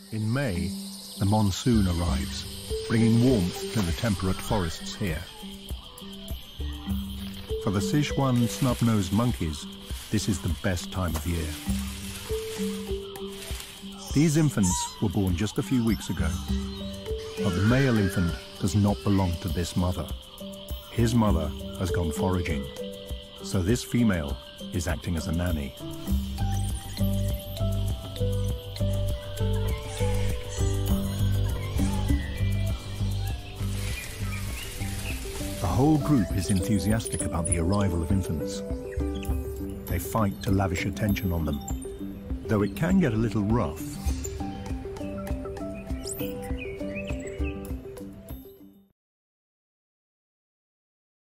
In May, the monsoon arrives, bringing warmth to the temperate forests here. For the Sichuan snub-nosed monkeys, this is the best time of year. These infants were born just a few weeks ago, but the male infant does not belong to this mother. His mother has gone foraging, so this female is acting as a nanny. The whole group is enthusiastic about the arrival of infants. They fight to lavish attention on them, though it can get a little rough